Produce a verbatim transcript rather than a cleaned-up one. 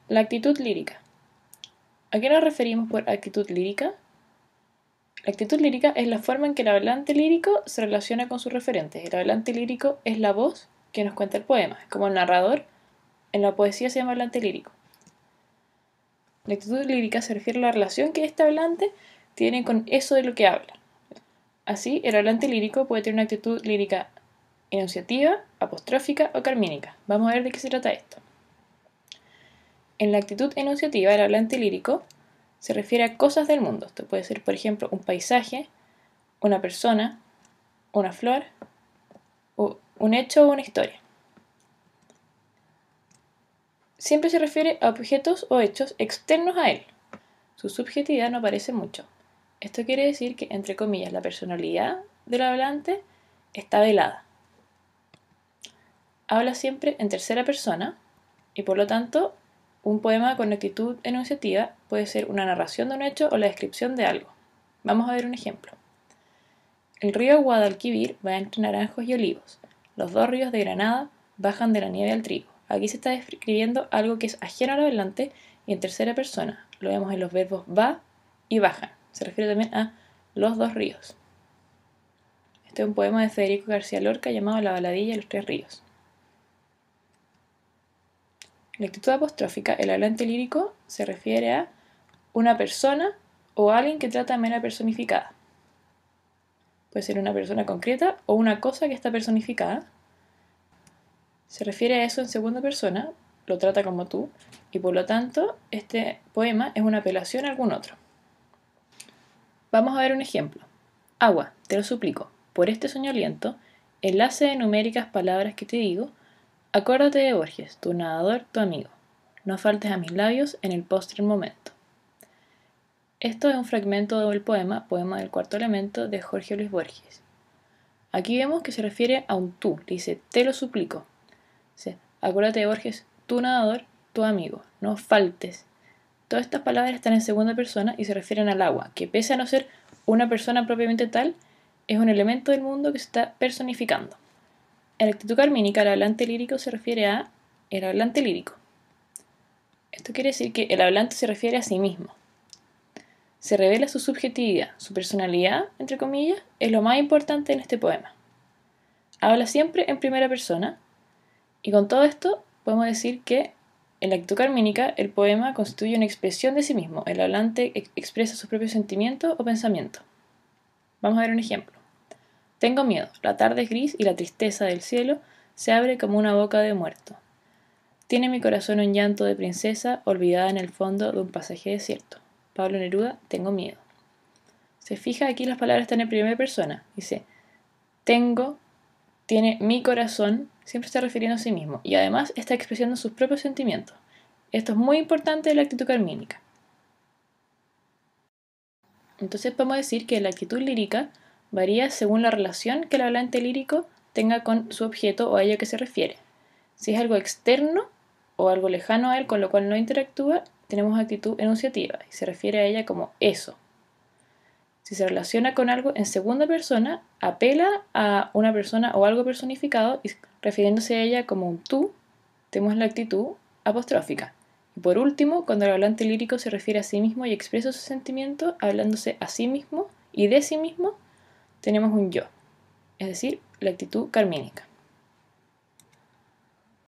La actitud lírica. ¿A qué nos referimos por actitud lírica? La actitud lírica es la forma en que el hablante lírico se relaciona con sus referentes. El hablante lírico es la voz que nos cuenta el poema, es como el narrador. En la poesía se llama hablante lírico. La actitud lírica se refiere a la relación que este hablante tiene con eso de lo que habla. Así, el hablante lírico puede tener una actitud lírica enunciativa, apostrófica o carmínica. Vamos a ver de qué se trata esto. En la actitud enunciativa, el hablante lírico se refiere a cosas del mundo. Esto puede ser, por ejemplo, un paisaje, una persona, una flor, o un hecho o una historia. Siempre se refiere a objetos o hechos externos a él. Su subjetividad no aparece mucho. Esto quiere decir que, entre comillas, la personalidad del hablante está velada. Habla siempre en tercera persona y, por lo tanto, un poema con actitud enunciativa puede ser una narración de un hecho o la descripción de algo. Vamos a ver un ejemplo. El río Guadalquivir va entre naranjos y olivos. Los dos ríos de Granada bajan de la nieve al trigo. Aquí se está describiendo algo que es ajeno al hablante y en tercera persona. Lo vemos en los verbos va y bajan. Se refiere también a los dos ríos. Este es un poema de Federico García Lorca llamado La baladilla de los tres ríos. En la actitud apostrófica, el hablante lírico se refiere a una persona o alguien que trata de manera personificada. Puede ser una persona concreta o una cosa que está personificada. Se refiere a eso en segunda persona, lo trata como tú, y por lo tanto este poema es una apelación a algún otro. Vamos a ver un ejemplo. Agua, te lo suplico, por este soñoliento, enlace de numéricas palabras que te digo, acuérdate de Borges, tu nadador, tu amigo. No faltes a mis labios en el postrer momento. Esto es un fragmento del poema, poema del cuarto elemento de Jorge Luis Borges. Aquí vemos que se refiere a un tú, dice, te lo suplico. Dice, acuérdate de Borges, tu nadador, tu amigo, no faltes. Todas estas palabras están en segunda persona y se refieren al agua, que pese a no ser una persona propiamente tal, es un elemento del mundo que se está personificando. En la actitud carmínica, el hablante lírico se refiere a el hablante lírico. Esto quiere decir que el hablante se refiere a sí mismo. Se revela su subjetividad, su personalidad, entre comillas, es lo más importante en este poema. Habla siempre en primera persona, y con todo esto podemos decir que en la actitud carmínica el poema constituye una expresión de sí mismo. El hablante ex expresa sus propios sentimientos o pensamientos. Vamos a ver un ejemplo. Tengo miedo, la tarde es gris y la tristeza del cielo se abre como una boca de muerto. Tiene mi corazón un llanto de princesa olvidada en el fondo de un pasaje desierto. Pablo Neruda, tengo miedo. Se fija aquí las palabras están en primera persona. Dice, tengo, tiene mi corazón, siempre está refiriendo a sí mismo. Y además está expresando sus propios sentimientos. Esto es muy importante en la actitud carmínica. Entonces podemos decir que la actitud lírica varía según la relación que el hablante lírico tenga con su objeto o a ello que se refiere. Si es algo externo o algo lejano a él, con lo cual no interactúa, tenemos actitud enunciativa y se refiere a ella como eso. Si se relaciona con algo en segunda persona, apela a una persona o algo personificado y refiriéndose a ella como un tú, tenemos la actitud apostrófica. Y por último, cuando el hablante lírico se refiere a sí mismo y expresa sus sentimientos, hablándose a sí mismo y de sí mismo, tenemos un yo, es decir, la actitud carmínica.